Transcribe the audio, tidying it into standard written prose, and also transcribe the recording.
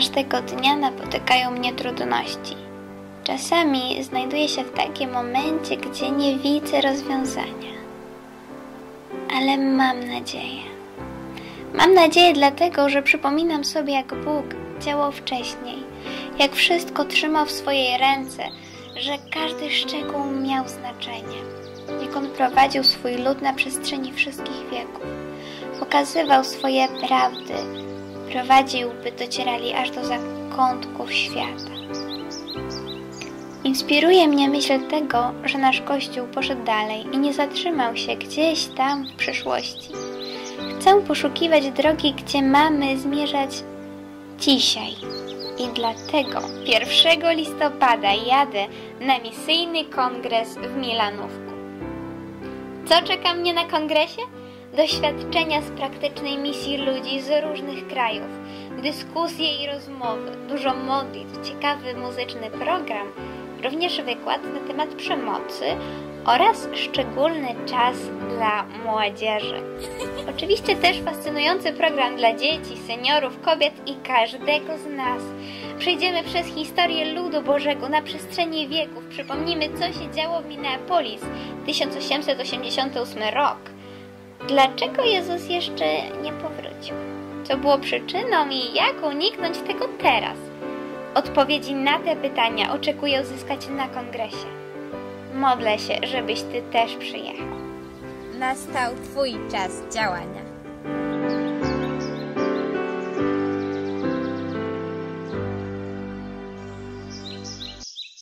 Każdego dnia napotykają mnie trudności. Czasami znajduję się w takim momencie, gdzie nie widzę rozwiązania. Ale mam nadzieję. Mam nadzieję dlatego, że przypominam sobie, jak Bóg działał wcześniej, jak wszystko trzymał w swojej ręce, że każdy szczegół miał znaczenie, jak On prowadził swój lud na przestrzeni wszystkich wieków, pokazywał swoje prawdy, prowadził, by docierali aż do zakątków świata. Inspiruje mnie myśl tego, że nasz Kościół poszedł dalej i nie zatrzymał się gdzieś tam w przyszłości. Chcę poszukiwać drogi, gdzie mamy zmierzać dzisiaj. I dlatego 1 listopada jadę na misyjny kongres w Milanówku. Co czeka mnie na kongresie? Doświadczenia z praktycznej misji ludzi z różnych krajów, dyskusje i rozmowy, dużo modlitw, ciekawy muzyczny program, również wykład na temat przemocy oraz szczególny czas dla młodzieży. Oczywiście też fascynujący program dla dzieci, seniorów, kobiet i każdego z nas. Przejdziemy przez historię ludu Bożego na przestrzeni wieków. Przypomnimy, co się działo w Minneapolis, 1888 rok. Dlaczego Jezus jeszcze nie powrócił? Co było przyczyną i jak uniknąć tego teraz? Odpowiedzi na te pytania oczekuję uzyskać na kongresie. Modlę się, żebyś Ty też przyjechał. Nastał Twój czas działania.